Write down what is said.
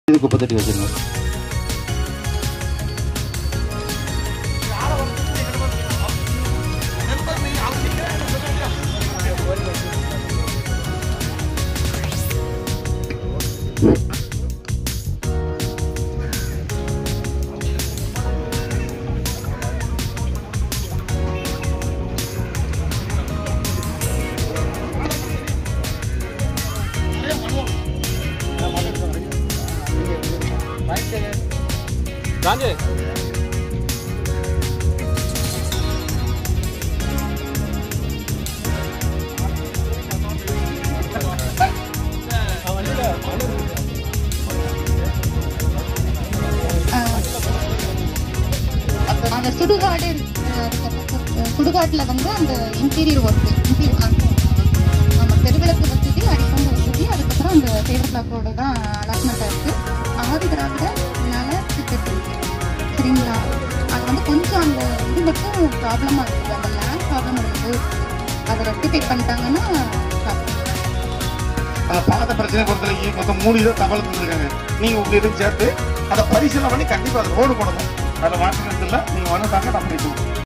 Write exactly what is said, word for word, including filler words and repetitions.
குப்பை தட்டி வச்சிருந்தோம். Lanjut. அந்த சுடுகாடு சுடுகாட்டில் வந்து அந்த இன்டீரியர் ஒர்க்கு இன்டீரியர் நம்ம தெருவிளக்கு வசதி அடிப்பந்த வசதி அதுக்கப்புறம் அந்த ஃபேவர் பிளாக்கோட தான் அலாட்மெண்ட் ஆயிருக்கு. ஆதி திராவிட நல திட்டத்தில் சரிங்களா, அது வந்து கொஞ்சம் அந்த இது மட்டும் ப்ராப்ளமாக இருக்குது. அந்த லேண்ட் ப்ராப்ளம் இருக்குது, அதை ரெக்டிஃபை பண்ணிட்டாங்கன்னா அந்த பாத பிரச்சனை பொறுத்தவரைக்கும் மொத்தம் மூணு இதை தகவல் தந்துருக்காங்க. நீங்கள் உங்கள் இதை சேர்த்து அதை பரிசீலனை பண்ணி கண்டிப்பாக அது ரோடு போடணும். அதில் மாற்றம் இல்லை. நீங்கள் வந்து தாங்க நம்ம